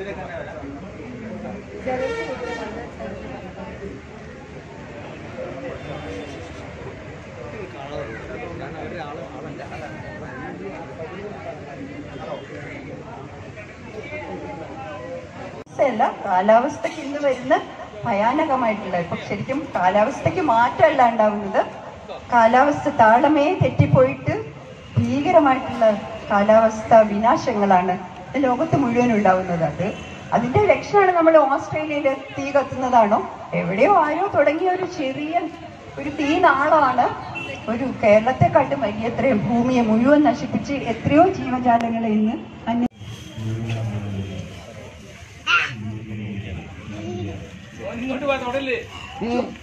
കാലാവസ്ഥക്ക് ഇന്ന് വരുന്ന ഭയാനകമായിട്ടുള്ള, ഇപ്പൊ ശരിക്കും കാലാവസ്ഥക്ക് മാറ്റമല്ല ഉണ്ടാവുന്നത്, കാലാവസ്ഥ താളമേ തെറ്റിപ്പോയിട്ട് ഭീകരമായിട്ടുള്ള കാലാവസ്ഥ വിനാശങ്ങളാണ് ലോകത്ത് മുഴുവൻ ഉണ്ടാവുന്നത്. അതിന്റെ ലക്ഷണമാണ് നമ്മൾ ഓസ്ട്രേലിയയിൽ തീ കത്തുന്നതാണോ, എവിടെയോ ആരോ തുടങ്ങിയ ഒരു ചെറിയ ഒരു തീ നാളമാണ് ഒരു കേരളത്തെക്കാട്ടും വലിയ എത്രയും ഭൂമിയെ മുഴുവൻ നശിപ്പിച്ച് എത്രയോ ജീവജാലങ്ങളെ ഇന്ന് ഇങ്ങോട്ട്